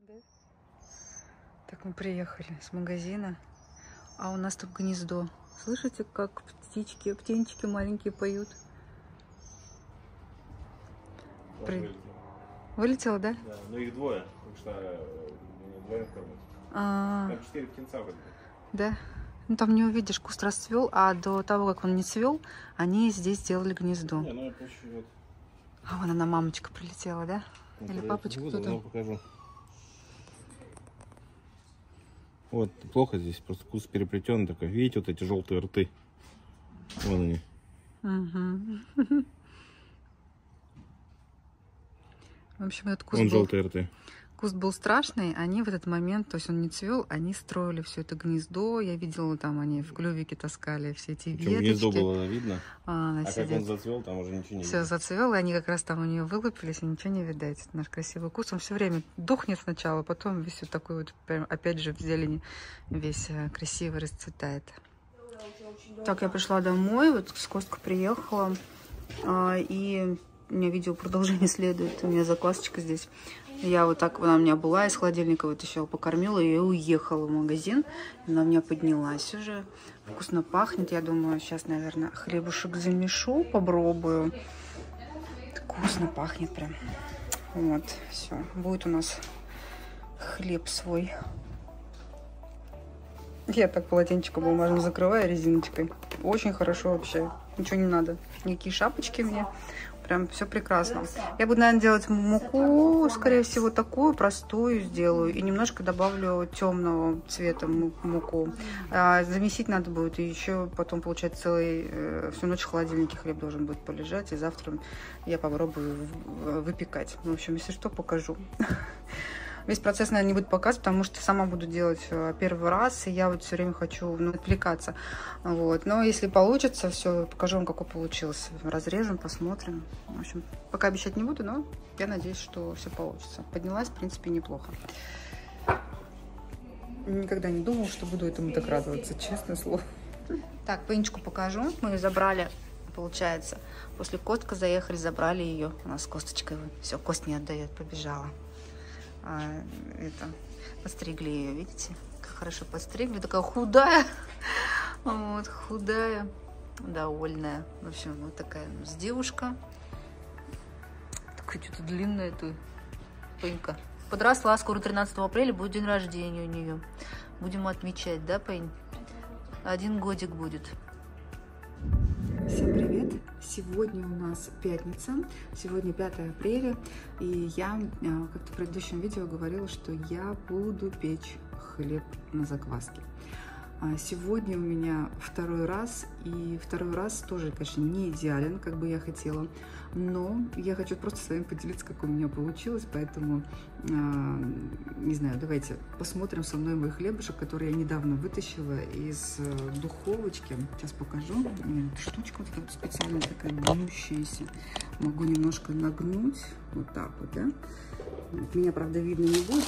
Так, мы приехали с магазина, а у нас тут гнездо. Слышите, как птенчики маленькие поют? Вылетело, да? Да, но их двое, потому что двоих кормят. Там 4 птенца вроде бы. Да? Ну там не увидишь, куст расцвел, а до того, как он не цвел, они здесь сделали гнездо. Не, ну это очень... А вон она, мамочка, прилетела, да? Или папочка, кто-то? Покажу. Вот, плохо здесь, просто куст переплетен такой. Видите, вот эти желтые рты? Вон они. Угу. В общем, этот куст Вон желтые рты. Куст был страшный, они в этот момент, то есть он не цвел, они строили все это гнездо. Я видела, там они в клювике таскали все эти веточки. Гнездо было видно, а как он зацвел, там уже ничего не все зацвело, и они как раз там у нее вылупились, и ничего не видать. Это наш красивый куст, он все время духнет сначала, потом весь вот такой вот, прям, опять же, в зелени весь красиво расцветает. Так, я пришла домой, вот с Косткой приехала, и у меня видео продолжение следует, у меня заквасочка здесь. Я вот так, она у меня была, из холодильника вытащила, покормила ее и уехала в магазин. Она у меня поднялась уже. Вкусно пахнет. Я думаю, сейчас, наверное, хлебушек замешу, попробую. Вкусно пахнет прям. Вот, все. Будет у нас хлеб свой. Я так полотенчиком бумажным закрываю резиночкой. Очень хорошо вообще. Ничего не надо. Никакие шапочки мне. Прям все прекрасно. Я буду, наверное, делать муку, скорее всего, такую простую сделаю. И немножко добавлю темного цвета муку. Замесить надо будет. И еще потом, получается, всю ночь в холодильнике хлеб должен будет полежать. И завтра я попробую выпекать. В общем, если что, покажу. Весь процесс, наверное, не буду показывать, потому что сама буду делать первый раз, и я вот все время хочу отвлекаться. Вот. Но если получится, все, покажу вам, какой получился. Разрежем, посмотрим. В общем, пока обещать не буду, но я надеюсь, что все получится. Поднялась, в принципе, неплохо. Никогда не думала, что буду этому так радоваться, честное слово. Так, Пенечку покажу. Мы ее забрали, получается. После Костка заехали, забрали ее. У нас с Косточкой все, Кость не отдает, побежала. Подстригли ее, видите, как хорошо подстригли, такая худая, вот, худая, довольная. В общем, вот такая у нас девушка, такая что-то длинная эта Пенька. Подросла, скоро 13 апреля будет день рождения у нее, будем отмечать, да, Пень? 1 годик будет. Всем привет! Сегодня у нас пятница, сегодня 5 апреля, и я как-то в предыдущем видео говорила, что я буду печь хлеб на закваске. Сегодня у меня второй раз, и второй раз тоже, конечно, не идеален, как бы я хотела, но я хочу просто с вами поделиться, как у меня получилось, поэтому, не знаю, давайте посмотрим со мной мой хлебушек, который я недавно вытащила из духовочки. Сейчас покажу. Штучка вот специальная такая гнущаяся. Могу немножко нагнуть, вот так вот, да. Меня, правда, видно не будет,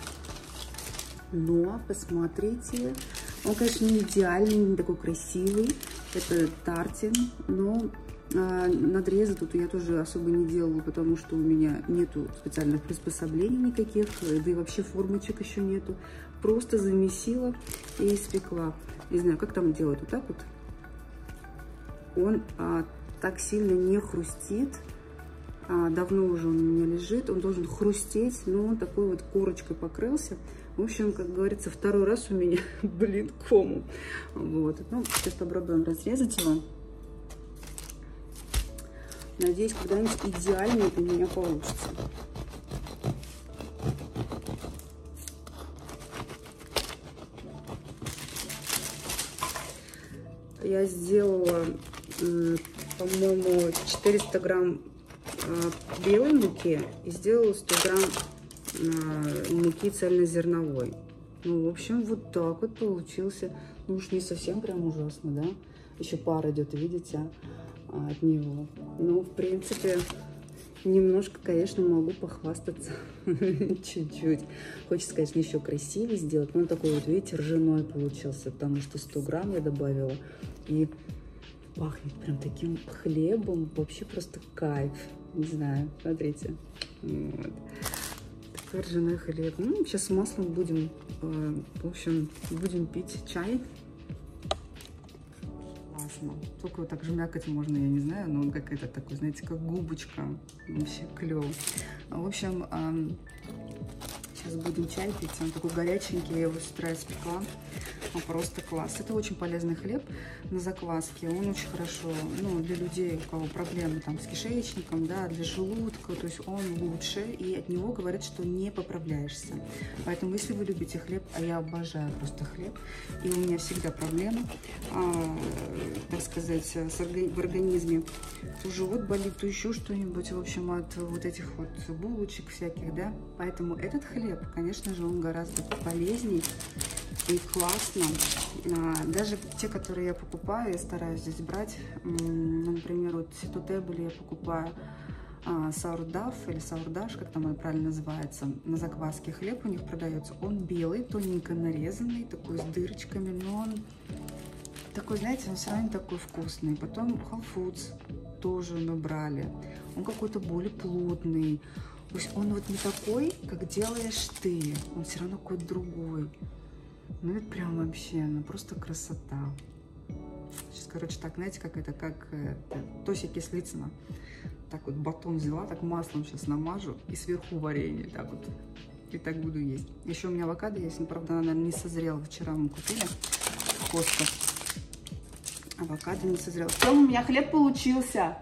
но посмотрите. Он, конечно, не идеальный, не такой красивый. Это тартин, но надрезы тут я тоже особо не делала, потому что у меня нету специальных приспособлений никаких, да и вообще формочек еще нету. Просто замесила и испекла. Не знаю, как там делать, вот так вот. Он так сильно не хрустит. Давно уже он у меня лежит, он должен хрустеть, но он такой вот корочкой покрылся. В общем, как говорится, второй раз у меня, блин, кому. Вот. Ну, сейчас попробуем разрезать его. Надеюсь, когда-нибудь идеально у меня получится. Я сделала, по-моему, 400 грамм белой муки и сделала 100 грамм муки цельнозерновой. Ну, в общем, вот так вот получился. Ну, уж не совсем прям ужасно, да? Еще пар идет, видите, от него. Ну, в принципе, немножко, конечно, могу похвастаться. Чуть-чуть. Хочется, конечно, еще красивее сделать. Но он такой вот, видите, ржаной получился, потому что 100 грамм я добавила. И пахнет прям таким хлебом. Вообще просто кайф. Не знаю, смотрите. Вот. такой ржаной хлеб. Ну, сейчас с маслом будем, в общем, будем пить чай. Классно. Только вот так жмякать можно, я не знаю, но он какая-то такой, знаете, как губочка. Вообще клево. В общем, сейчас будем чай пить. Он такой горяченький, я его с утра испекла. Он просто класс. Это очень полезный хлеб на закваске. Он очень хорошо, ну, для людей, у кого проблемы там с кишечником, да, для желудка. То есть он лучше, и от него говорят, что не поправляешься. Поэтому, если вы любите хлеб, а я обожаю просто хлеб, и у меня всегда проблемы, так сказать, в организме, то живот болит, то еще что-нибудь, в общем, от вот этих вот булочек всяких, да. Поэтому этот хлеб, конечно же, он гораздо полезней и классно. Даже те, которые я покупаю, я стараюсь здесь брать. Например, вот Ситотебли я покупаю саурдав или саурдаш, как там он правильно называется, на закваске хлеб у них продается. Он белый, тоненько нарезанный, такой с дырочками, но он такой, знаете, он все равно такой вкусный. Потом Whole Foods тоже мы брали. Он какой-то более плотный. То есть он вот не такой, как делаешь ты. Он все равно какой-то другой. Ну это прям вообще, ну просто красота. Сейчас, короче, так, знаете, как это, как Тося Кислицына. Так вот батон взяла, так маслом сейчас намажу и сверху варенье, так вот. И так буду есть. Еще у меня авокадо есть, но, правда, она, наверное, не созрела. Вчера мы купили в Костко. Авокадо не созрела. Потом у меня хлеб получился.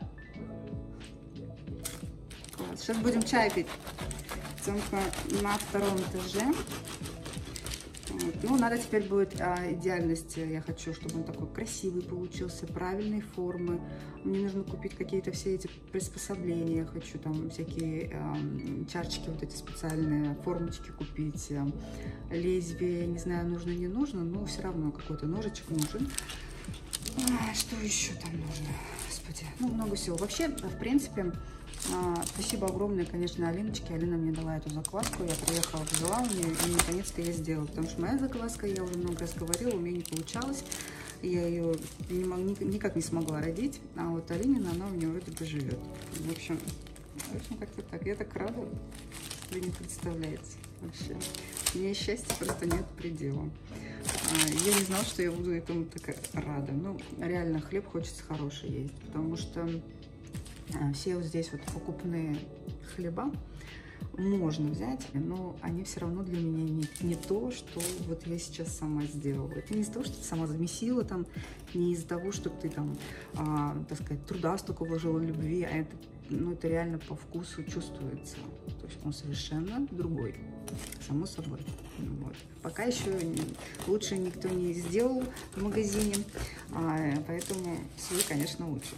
Класс. Сейчас будем чай пить. Тёмка на втором этаже. Вот. Ну, надо теперь будет идеальность. Я хочу, чтобы он такой красивый получился, правильной формы. Мне нужно купить какие-то все эти приспособления. Я хочу там всякие чарчики, вот эти специальные формочки купить. Лезвие, не знаю, нужно, не нужно, но все равно какой-то ножичек нужен. Что еще там нужно? Господи, ну, много всего. Вообще, в принципе, спасибо огромное, конечно, Алиночке. Алина мне дала эту закваску, я приехала, взяла у нее, и наконец-то я сделала. Потому что моя закваска, я уже много раз говорила, у меня не получалось. Я ее никак не смогла родить, а вот Алинина, она у нее вроде бы живет. В общем как-то так. Я так рада, вы не представляете вообще. Мне счастья просто нет предела. Я не знала, что я буду этому так рада. Ну, реально, хлеб хочется хороший есть, потому что все вот здесь вот покупные хлеба можно взять, но они все равно для меня не то, что вот я сейчас сама сделала. Это не из-за того, что ты сама замесила там, не из-за того, что ты там, так сказать, труда столько вложила, любви, а это, ну, это реально по вкусу чувствуется. То есть он совершенно другой, само собой. Вот. Пока еще лучше никто не сделал в магазине, поэтому свой, конечно, лучше.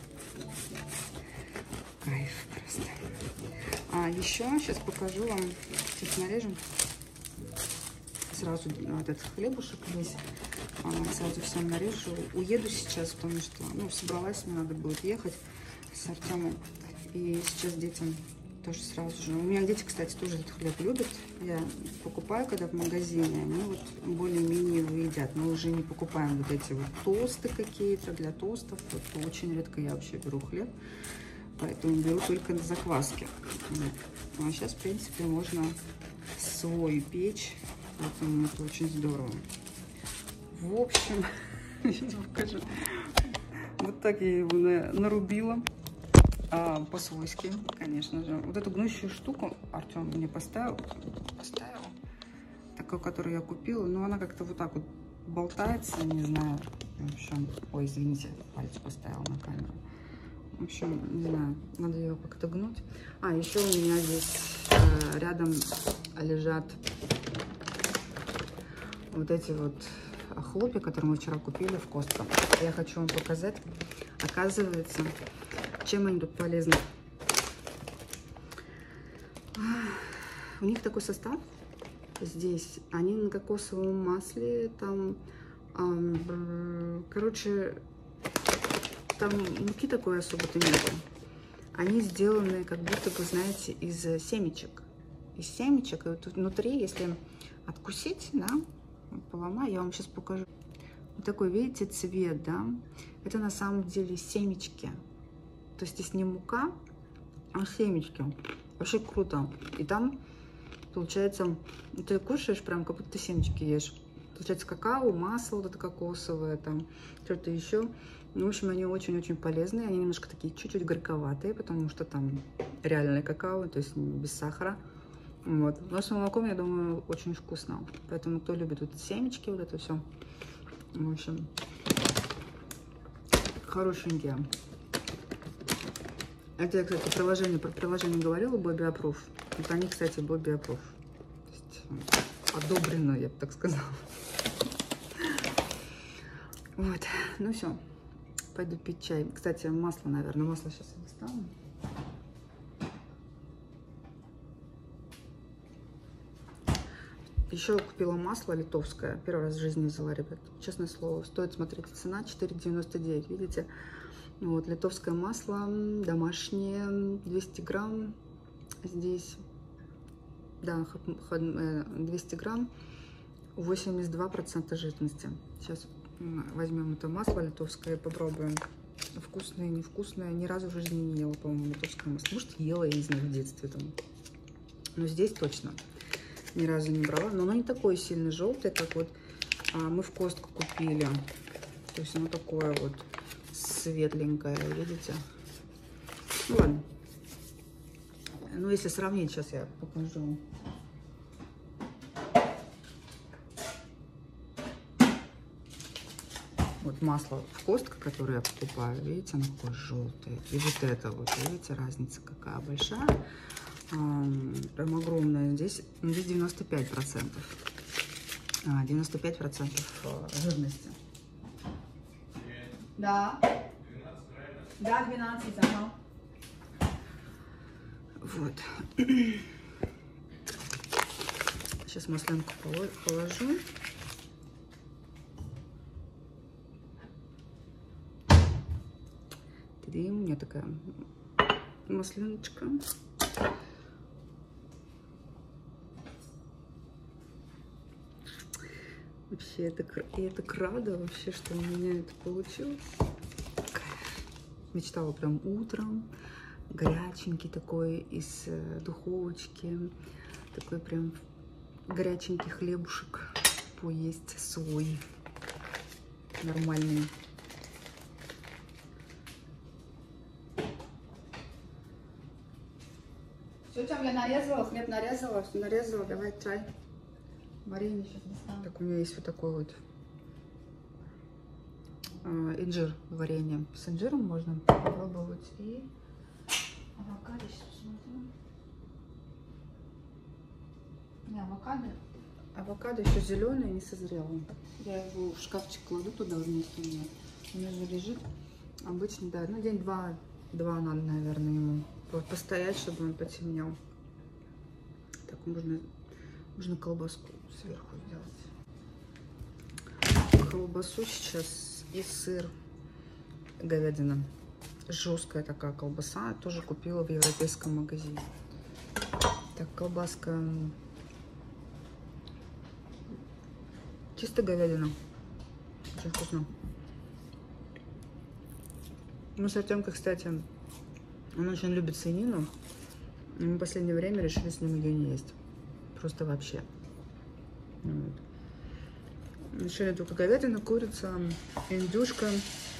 Кайф просто. Еще сейчас покажу вам, сейчас нарежем сразу этот хлебушек весь, сразу все нарежу. Уеду сейчас, потому что, ну, собралась, мне надо будет ехать с Артемом, и сейчас детям тоже сразу же. У меня дети, кстати, тоже этот хлеб любят. Я покупаю, когда в магазине, они вот более-менее его едят. Мы уже не покупаем вот эти вот тосты какие-то для тостов. Вот очень редко я вообще беру хлеб. Поэтому беру только на закваске. А сейчас, в принципе, можно свой печь. Поэтому это очень здорово. В общем, сейчас покажу. Вот так я его нарубила. По-свойски, конечно же. Вот эту гнущую штуку Артем мне поставил. Такую, которую я купила. Но она как-то вот так вот болтается, не знаю. В общем, ой, извините, палец поставила на камеру. В общем, не знаю, надо ее как-то гнуть. Еще у меня здесь рядом лежат вот эти вот хлопья, которые мы вчера купили в Костко. Я хочу вам показать, оказывается, чем они тут полезны. У них такой состав здесь. Они на кокосовом масле, там, короче, там муки такой особо-то нету. Они сделаны как будто бы, знаете, из семечек. Из семечек. И вот внутри, если откусить, да, поломаю, я вам сейчас покажу. Вот такой, видите, цвет, да? Это на самом деле семечки. То есть здесь не мука, а семечки. Вообще круто. И там Получается, ты кушаешь прям, как будто ты семечки ешь. Получается какао, масло вот это кокосовое, там что-то еще. Ну, в общем, они очень-очень полезные. Они немножко такие чуть-чуть горьковатые, потому что там реальное какао, то есть без сахара. Вот. Но с молоком, я думаю, очень вкусно. Поэтому, кто любит вот семечки, вот это все. В общем, хорошенькие. Это я, кстати, про приложение говорила, Bobby Approve. Вот они, кстати, Bobby Approve. То есть, одобрено, я бы так сказала. Вот, ну все. Пойду пить чай. Кстати, масло, наверное. Масло сейчас я достану. Еще купила масло литовское. Первый раз в жизни взяла, ребят. Честное слово. Стоит, смотрите, цена 4,99. Видите? Вот, литовское масло домашнее. 200 грамм. Здесь, да, 200 грамм. 82% жирности. Сейчас возьмем это масло литовское и попробуем. Вкусное, невкусное. Ни разу в жизни не ела, по-моему, литовское масло. Может, ела, я не знаю, в детстве там. Но здесь точно ни разу не брала. Но оно не такое сильно желтое, как вот мы в Костко купили. То есть оно такое вот светленькое, видите? Ну ладно. Ну, если сравнить, сейчас я покажу. Вот масло в Костко, которое я покупаю, видите, оно такое желтое. И вот это вот, видите, разница какая большая. Прям огромная. Здесь 95%. 95% жирности. Да. Да, 12, ага. Вот. Сейчас маслянку положу. И у меня такая масляночка. Вообще, я так рада вообще, что у меня это получилось. Мечтала прям утром. Горяченький такой из духовочки. Такой прям горяченький хлебушек поесть свой. Нормальный. Все, там я нарезала, хлеб нарезала, все нарезала. Давай чай. Варенье сейчас достану. Так, у меня есть вот такой вот инжир варенье. С инжиром можно попробовать. И авокадо сейчас посмотрим. Не, авокадо еще зеленое, не созрело. Я его в шкафчик кладу туда вместе. У меня же лежит. Обычно, да, ну день-два надо, наверное, ему постоять, чтобы он потемнел. Так, можно колбаску сверху сделать. Колбасу сейчас и сыр, говядина. Жесткая такая колбаса. Тоже купила в европейском магазине. Так, колбаска. Чисто говядина. Очень вкусно. Мы с Артемкой, кстати, он очень любит свинину. И мы в последнее время решили с ним ее не есть. Просто вообще. Вот. Решили только говядина, курица, индюшка.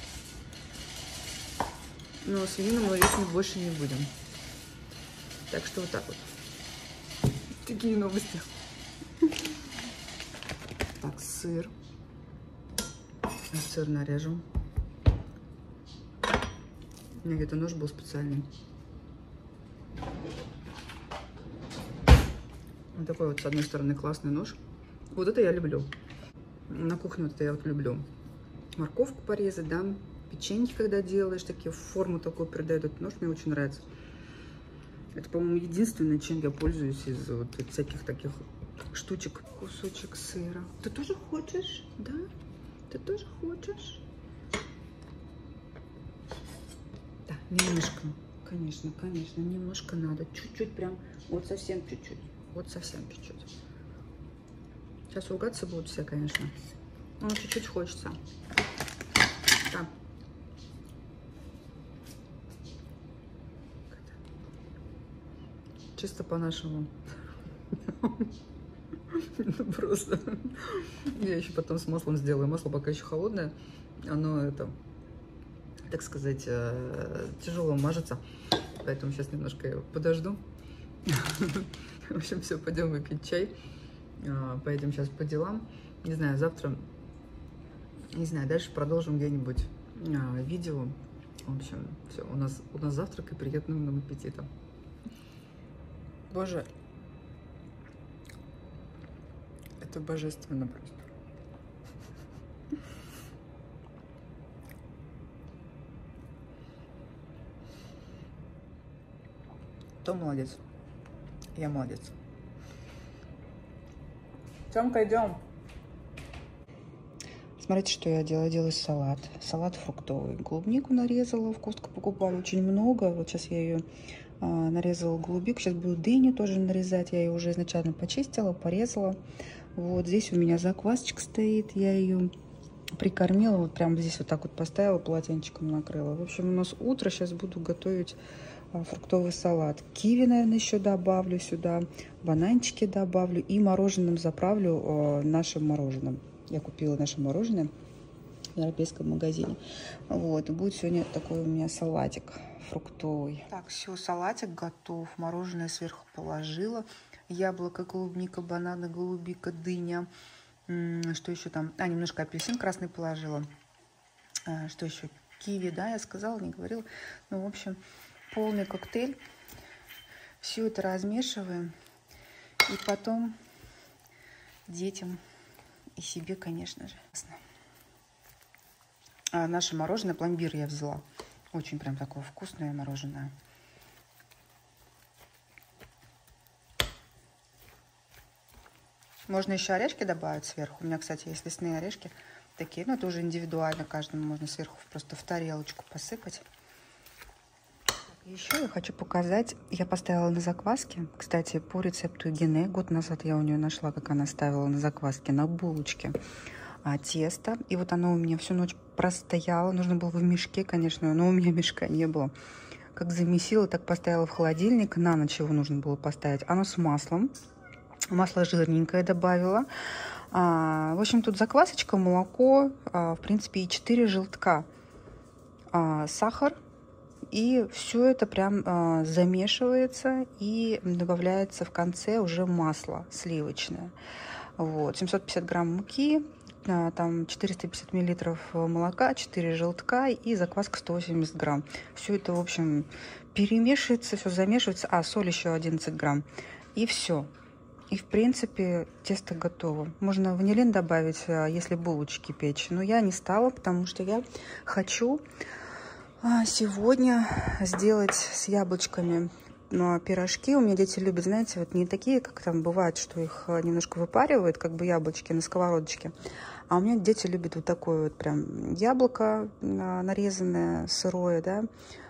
Но свинину мы есть больше не будем. Так что вот так вот. Такие новости. Так, сыр. Сыр нарежу. У меня где-то нож был специальный. Вот такой вот, с одной стороны, классный нож. Вот это я люблю. На кухне вот это я вот люблю. Морковку порезать, да. Печеньки, когда делаешь, такие форму такую придает этот нож, мне очень нравится. Это, по-моему, единственное, чем я пользуюсь из вот всяких таких штучек. Кусочек сыра. Ты тоже хочешь? Да? Ты тоже хочешь? Да, немножко. Конечно, немножко надо. Чуть-чуть прям, вот совсем чуть-чуть. Вот совсем чуть-чуть. Сейчас ругаться будут все, конечно. Но чуть-чуть хочется. Так. Чисто по-нашему. Просто. Я еще потом с маслом сделаю. Масло пока еще холодное. Оно, это, так сказать, тяжело мажется. Поэтому сейчас немножко я подожду. В общем, все, пойдем выпить чай. Поедем сейчас по делам. Не знаю, завтра, не знаю, дальше продолжим где-нибудь видео. В общем, все, у нас завтрак и приятного нам аппетита. Боже, это божественно просто. Кто молодец? Я молодец. Тёмка, идем. Смотрите, что я делаю. Я делаю салат. Салат фруктовый. Клубнику нарезала, в Костко покупали очень много. Вот сейчас я ее нарезала голубику. Сейчас буду дыню тоже нарезать. Я ее уже изначально почистила, порезала. Вот здесь у меня заквасочка стоит. Я ее прикормила. Вот прямо здесь вот так вот поставила, полотенчиком накрыла. В общем, у нас утро. Сейчас буду готовить фруктовый салат. Киви, наверное, еще добавлю сюда. Бананчики добавлю. И мороженым заправлю нашим мороженым. Я купила наше мороженое в европейском магазине. Вот. И будет сегодня такой у меня салатик фруктовый. Так, все, салатик готов. Мороженое сверху положила. Яблоко, клубника, бананы, голубика, дыня. Что еще там? Немножко апельсин красный положила. Что еще? Киви, да, я сказала, не говорила. Ну, в общем, полный коктейль. Все это размешиваем. И потом детям и себе, конечно же. Наше мороженое, пломбир я взяла. Очень прям такое вкусное мороженое. Можно еще орешки добавить сверху. У меня, кстати, есть лесные орешки такие. Но это уже индивидуально. Каждому можно сверху просто в тарелочку посыпать. Еще я хочу показать. Я поставила на закваске. Кстати, по рецепту Гене. Год назад я у нее нашла, как она ставила на закваске, на булочке тесто. И вот оно у меня всю ночь простояло. Нужно было в мешке, конечно, но у меня мешка не было. Как замесила, так поставила в холодильник. На ночь его нужно было поставить. Оно с маслом. Масло жирненькое добавила. В общем, тут заквасочка, молоко, в принципе, и 4 желтка. Сахар. И все это прям замешивается и добавляется в конце уже масло сливочное. Вот. 750 грамм муки, там 450 миллилитров молока, 4 желтка и закваска 180 грамм. Все это, в общем, перемешивается, все замешивается. Соль еще 11 грамм. И все. И, в принципе, тесто готово. Можно ванилин добавить, если булочки печь. Но я не стала, потому что я хочу сегодня сделать с яблочками пирожки. У меня дети любят, знаете, вот не такие, как там бывает, что их немножко выпаривают, как бы яблочки на сковородочке. А у меня дети любят вот такое вот прям яблоко нарезанное, сырое, да.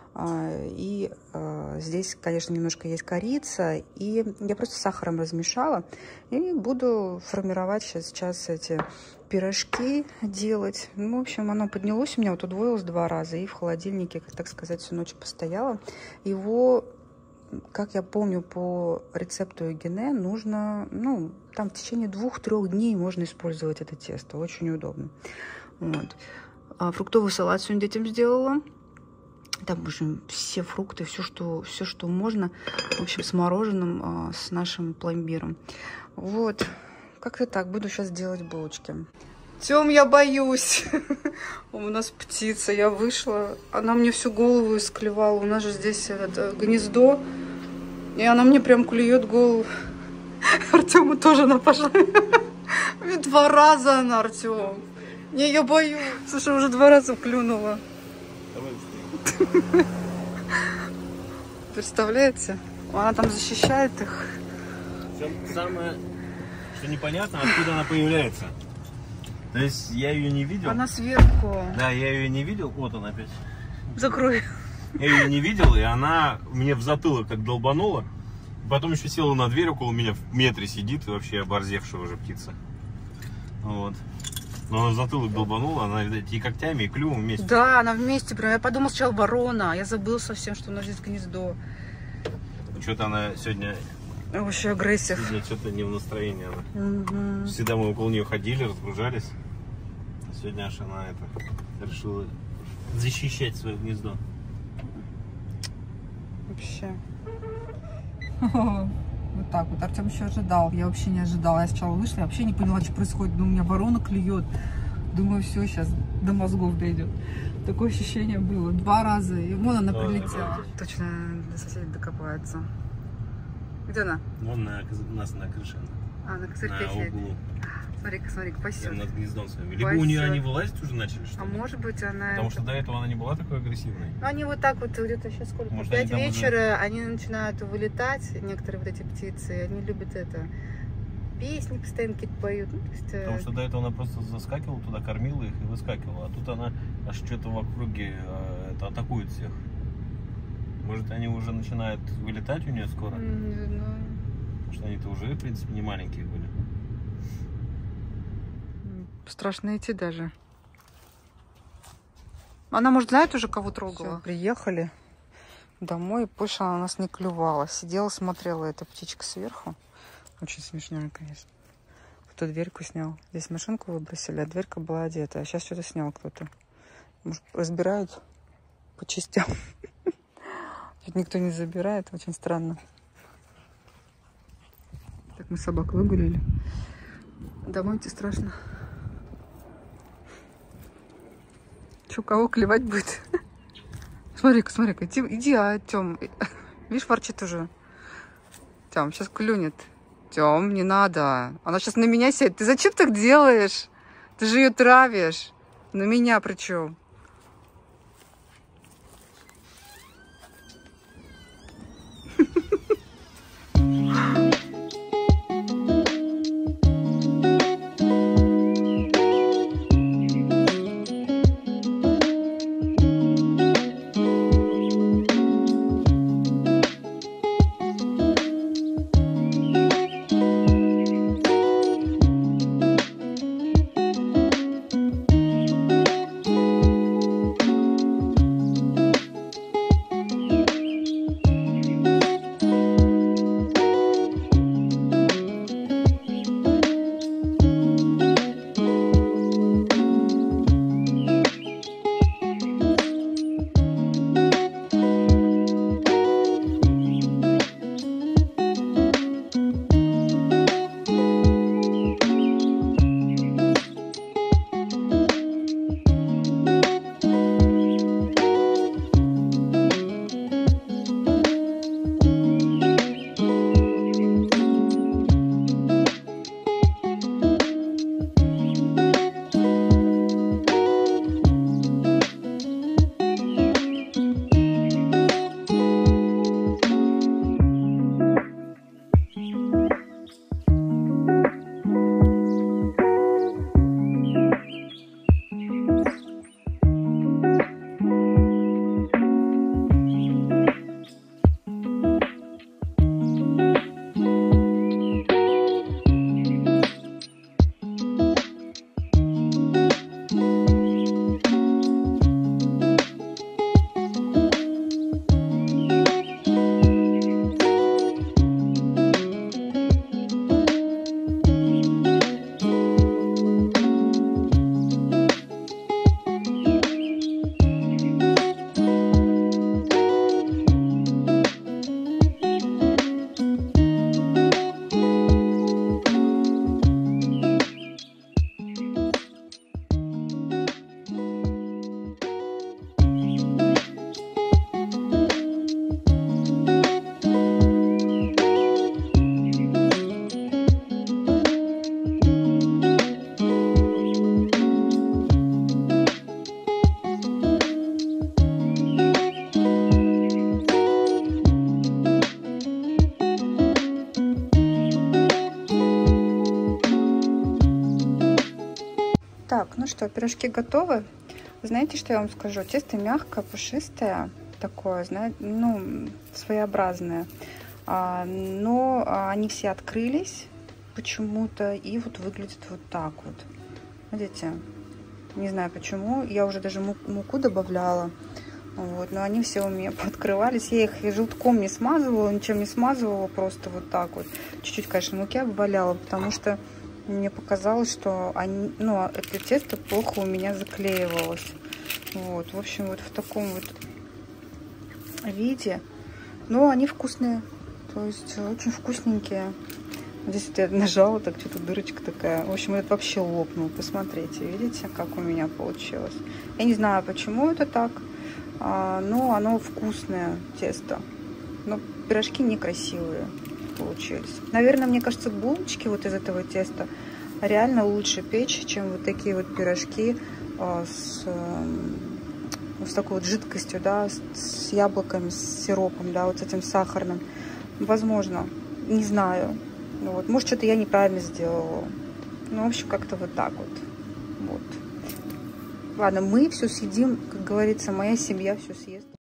И здесь, конечно, немножко есть корица. И я просто с сахаром размешала. И буду формировать сейчас эти пирожки делать. Ну, в общем, оно поднялось у меня, вот удвоилось 2 раза. И в холодильнике, как так сказать, всю ночь постояло. Его, как я помню, по рецепту Гене нужно, ну, там в течение 2-3 дней можно использовать это тесто. Очень удобно. Вот. Фруктовый салат сегодня детям сделала. Там, в общем, все фрукты, все, что можно. В общем, с мороженым, с нашим пломбиром. Вот. Как-то так. Буду сейчас делать булочки. Тём, я боюсь. У нас птица. Я вышла. Она мне всю голову исклевала. У нас же здесь это гнездо. И она мне прям клюет голову. Артему тоже она пошла. 2 раза она, Артем. Не, я боюсь. Слушай, уже 2 раза клюнула. Представляете? Она там защищает их. Самое, что непонятно, откуда она появляется. То есть я ее не видел. Она сверху. Да, я ее не видел. Вот она опять. Закрой. Я ее не видел, и она мне в затылок как долбанула. Потом еще села на дверь, около меня в метре сидит, и вообще оборзевшая уже птица. Вот. Но она в затылок долбанула, она, видать, и когтями, и клювом вместе. Да, она вместе прям. Я подумала сначала ворона, я забыл совсем, что у нас здесь гнездо. Что-то она сегодня Вообще агрессив. Сегодня что-то не в настроении она. Угу. Всегда мы около нее ходили, разгружались. А сегодня аж она решила защищать свое гнездо. Вообще. Вот так вот. Артем еще ожидал. Я вообще не ожидала. Я сначала вышла, я вообще не поняла, что происходит. Но у меня ворона клюет. Думаю, все, сейчас до мозгов дойдет. Такое ощущение было. 2 раза. И вон она прилетела. Точно до соседей докопается. Где она? Вон у нас на крыше. А, на козырьке сидит. Углу. Смотри-ка, пасет. Над гнездом своим. Либо у нее они вылазить уже начали, что ли? А может быть она... Потому что до этого она не была такой агрессивной. Ну, они вот так вот где-то сейчас сколько? Может, 5 они там вечера, они начинают вылетать, некоторые вот эти птицы, они любят это. Песни постоянно какие-то поют. Ну, то есть, Потому что до этого она просто заскакивала туда, кормила их и выскакивала. А тут она аж что-то в округе атакует всех. Может, они уже начинают вылетать у нее скоро? Не знаю. Потому что они-то уже, в принципе, не маленькие были. Страшно идти даже. Она, может, знает уже, кого трогала? Всё, приехали домой, и больше она нас не клювала. Сидела, смотрела эта птичка сверху. Очень смешная, конечно. Кто-то дверьку снял. Здесь машинку выбросили, а дверька была одета. А сейчас что-то снял кто-то. Может, разбирают по частям. Тут никто не забирает. Очень странно. Так, мы собак выгулили. Домой идти страшно. Что, кого клевать будет? Смотри-ка, смотри-ка. Иди, Тём. Видишь, ворчит уже. Тём, сейчас клюнет. Тём, не надо. Она сейчас на меня сядет. Ты зачем так делаешь? Ты же ее травишь. На меня причем. Так, ну что, пирожки готовы. Знаете, что я вам скажу? Тесто мягкое, пушистое, такое, знаете, ну, своеобразное. Но они все открылись почему-то и вот выглядят вот так вот. Видите? Не знаю почему. Я уже даже муку добавляла. Вот, но они все у меня пооткрывались. Я их и желтком не смазывала, ничем не смазывала, просто вот так вот. Чуть-чуть, конечно, муки обваляла, потому что мне показалось, что они, ну, это тесто плохо у меня заклеивалось. Вот, в общем, вот в таком вот виде. Но они вкусные, то есть очень вкусненькие. Здесь вот я нажала, так что-то дырочка такая. В общем, это вообще лопнул. Посмотрите, видите, как у меня получилось. Я не знаю, почему это так, но оно вкусное тесто. Но пирожки некрасивые получились. Наверное, мне кажется, булочки вот из этого теста реально лучше печь, чем вот такие вот пирожки с такой вот жидкостью, да, с яблоками, с сиропом, да, вот с этим сахарным. Возможно, не знаю. Ну, вот, может, что-то я неправильно сделала. Ну, в общем, как-то вот так вот. Вот. Ладно, мы все съедим, как говорится, моя семья все съест.